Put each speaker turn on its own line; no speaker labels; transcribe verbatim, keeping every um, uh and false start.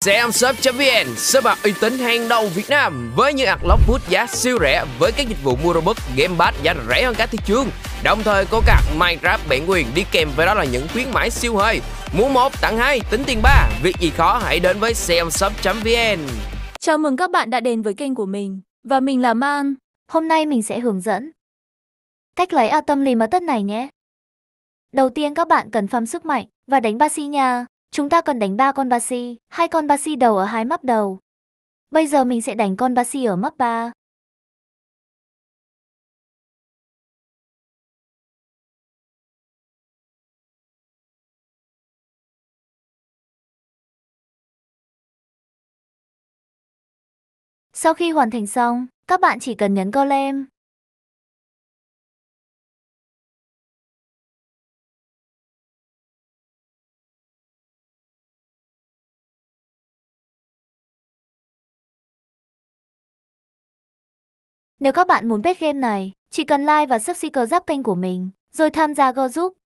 Seamshop.vn, shop hàng uy tín hàng đầu Việt Nam với những unlock boost giá siêu rẻ với các dịch vụ mua robot, game pass giá rẻ hơn cả thị trường. Đồng thời có cả Minecraft bản quyền đi kèm với đó là những khuyến mãi siêu hời. Mua một tặng hai, tính tiền ba. Việc gì khó hãy đến với Seamshop.vn.
Chào mừng các bạn đã đến với kênh của mình. Và mình là Man.
Hôm nay mình sẽ hướng dẫn cách lấy Atom Limited này nhé. Đầu tiên các bạn cần farm sức mạnh và đánh Basi nha. Chúng ta cần đánh ba con Basi, hai con Basi đầu ở hai map đầu. Bây giờ mình sẽ đánh con Basi ở map ba. Sau khi hoàn thành xong, các bạn chỉ cần nhấn Golem. Nếu các bạn muốn bet game này, chỉ cần like và subscribe giáp kênh của mình, rồi tham gia go giúp